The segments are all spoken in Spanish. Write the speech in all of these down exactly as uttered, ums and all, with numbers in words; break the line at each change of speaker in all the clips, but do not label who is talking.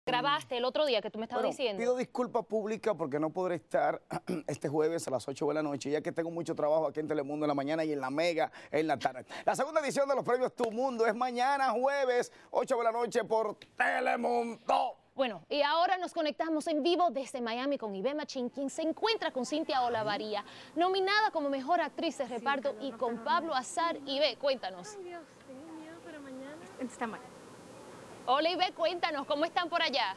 grabaste el otro día que tú me estabas
bueno,
diciendo.
Pido disculpas públicas porque no podré estar este jueves a las ocho de la noche, ya que tengo mucho trabajo aquí en Telemundo en la mañana y en la Mega en la tarde. La segunda edición de los premios Tu Mundo es mañana jueves, ocho de la noche por Telemundo.
Bueno, y ahora nos conectamos en vivo desde Miami con Ibe Machín, quien se encuentra con Cynthia Olavarría, nominada como Mejor Actriz de Reparto, y con Pablo Azar. Ibe, cuéntanos.
Ay, Dios, tengo miedo para mañana.
Está mal. Hola, Ibe, cuéntanos, ¿cómo están por allá?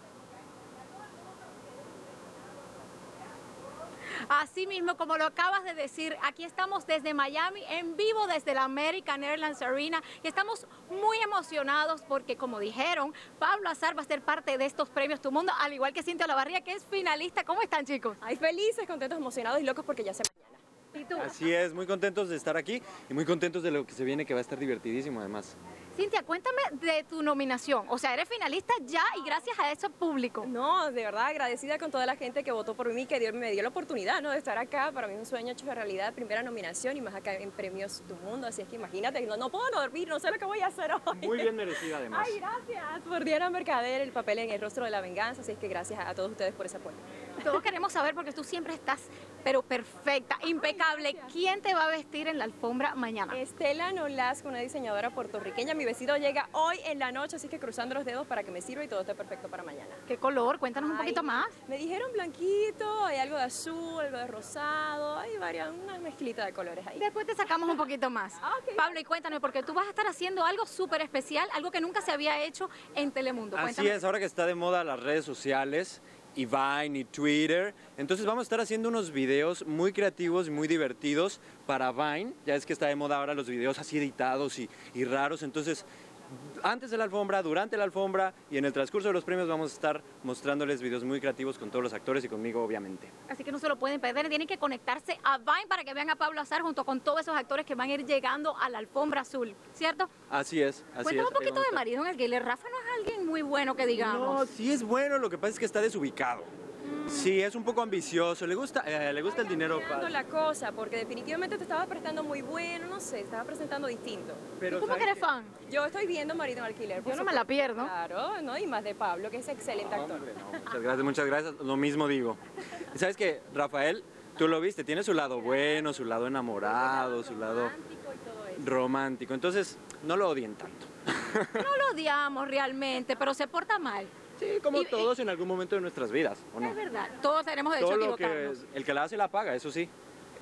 Así mismo, como lo acabas de decir, aquí estamos desde Miami, en vivo desde la American Airlines Arena, y estamos muy emocionados porque, como dijeron, Pablo Azar va a ser parte de estos premios Tu Mundo, al igual que Cynthia Olavarría, que es finalista. ¿Cómo están, chicos?
Ay, felices, contentos, emocionados y locos porque ya se mañana.
¿Y tú?
Así es, muy contentos de estar aquí y muy contentos de lo que se viene, que va a estar divertidísimo además.
Cynthia, cuéntame de tu nominación. O sea, eres finalista ya y gracias a eso público.
No, de verdad agradecida con toda la gente que votó por mí, que Dios me dio la oportunidad, ¿no?, de estar acá. Para mí es un sueño hecho de realidad, primera nominación y más acá en Premios Tu Mundo. Así es que imagínate, no, no puedo dormir, no sé lo que voy a hacer hoy.
Muy bien merecida además.
Ay, gracias por Diana Mercader, el papel en El Rostro de la Venganza. Así es que gracias a todos ustedes por ese apoyo.
Todos queremos saber, porque tú siempre estás, pero perfecta, impecable. ¿Quién te va a vestir en la alfombra mañana?
Estela Nolasco, una diseñadora puertorriqueña. Mi vestido llega hoy en la noche, así que cruzando los dedos para que me sirva y todo esté perfecto para mañana.
¿Qué color? Cuéntanos un
Ay,
poquito más.
Me dijeron blanquito, hay algo de azul, algo de rosado, hay varias, una mezclita de colores ahí.
Después te sacamos un poquito más.
Ah, okay.
Pablo, y cuéntame, porque tú vas a estar haciendo algo súper especial, algo que nunca se había hecho en Telemundo.
Así
Cuéntame.
es, ahora que está de moda las redes sociales, y Vine y Twitter, entonces vamos a estar haciendo unos videos muy creativos y muy divertidos para Vine. Ya es que está de moda ahora los videos así editados y, y raros, entonces antes de la alfombra, durante la alfombra y en el transcurso de los premios vamos a estar mostrándoles videos muy creativos con todos los actores y conmigo, obviamente.
Así que no se lo pueden perder, tienen que conectarse a Vine para que vean a Pablo Azar junto con todos esos actores que van a ir llegando a la alfombra azul, ¿cierto?
Así es, así
Cuéntame
es.
un poquito de marido en el Gale. Rafa no es alguien muy bueno que digamos.
No, sí es bueno, lo que pasa es que está desubicado. Sí, es un poco ambicioso, le gusta, eh, le gusta el dinero
Cambiando
fácil.
la cosa, porque definitivamente te estaba prestando muy bueno, no sé, estaba presentando distinto.
Pero
¿Cómo que
¿sabes
eres
qué?
fan?
Yo estoy viendo Marido en Alquiler. por
Yo no me la
supuesto.
pierdo.
Claro, ¿no? Y más de Pablo, que es excelente actor.
Hombre, no, muchas gracias, muchas gracias. Lo mismo digo. Y sabes que Rafael, tú lo viste, tiene su lado bueno, su lado enamorado, su lado
Romántico y todo eso.
romántico. Entonces, no lo odien tanto.
No lo odiamos realmente, pero se porta mal.
Sí, como
Y-
todos en algún momento de nuestras vidas, ¿o no?
Es verdad, todos tenemos derecho
Todo
a
lo que
equivocarnos.
el que la hace la paga, eso sí.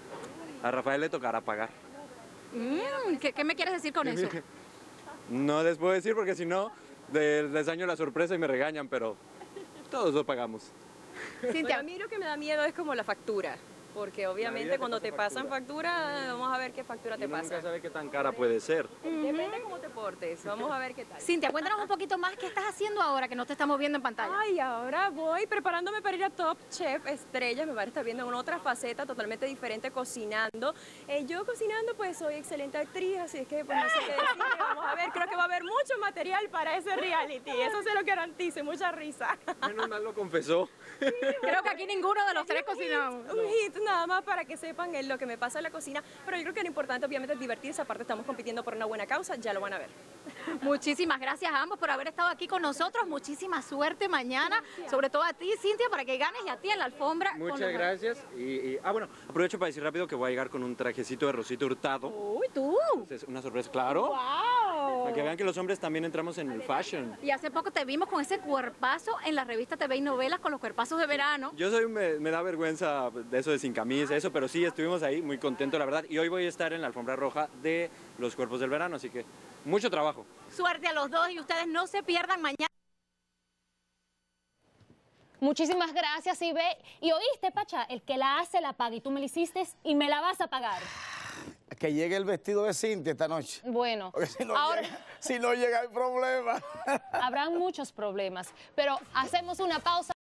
A Rafael le tocará pagar.
Mm, ¿qué, ¿Qué me quieres decir con eso?
No les puedo decir porque si no de- les daño la sorpresa y me regañan, pero todos lo pagamos.
Bueno,
Cintia,
a mí lo que me da miedo es como la factura, porque obviamente
te
cuando
pasa
te pasan
factura.
factura, vamos a ver qué factura te
Uno
pasa.
nunca sabe qué tan cara puede ser.
Depende cómo te portes, vamos a ver qué tal.
Cintia, cuéntanos un poquito más qué estás haciendo ahora que no te estamos viendo en pantalla.
Ay, ahora voy preparándome para ir a Top Chef Estrellas. Me van a estar viendo en otra faceta totalmente diferente, cocinando. Eh, yo cocinando, pues soy excelente actriz, así es que pues no sé qué decir. Vamos a ver, creo que va a haber mucho material para ese reality. Eso se lo garantizo, y mucha risa.
Menos mal lo confesó.
Creo que aquí ninguno de los tres cocinamos.
Un hit nada más para que sepan en lo que me pasa en la cocina. Pero yo creo que lo importante obviamente es divertirse. Aparte estamos compitiendo por una buena causa, ya lo van a ver.
Muchísimas gracias a ambos por haber estado aquí con nosotros. Muchísima suerte mañana, sobre todo a ti, Cintia, para que ganes, y a ti en la alfombra. con
Muchas
los-
gracias. Y, y- ah, bueno, aprovecho para decir rápido que voy a llegar con un trajecito de Rosita Hurtado.
Uy, tú.
Es una sorpresa, claro.
Wow.
Para que vean que los hombres también entramos en el fashion.
Y hace poco te vimos con ese cuerpazo en la revista T V y Novelas, con los cuerpazos de verano.
Yo soy, me, me da vergüenza de eso de sin camisa, eso, pero sí, estuvimos ahí muy contentos, la verdad. Y hoy voy a estar en la alfombra roja de los cuerpos del verano, así que mucho trabajo.
Suerte a los dos y ustedes no se pierdan mañana.
Muchísimas gracias, Ibe. Y oíste, Pacha, el que la hace la paga y tú me la hiciste y me la vas a pagar.
Que llegue el vestido de Cynthia esta noche.
Bueno,
Porque si no,
ahora
llega, si no llega hay problema.
habrán muchos problemas, pero hacemos una pausa.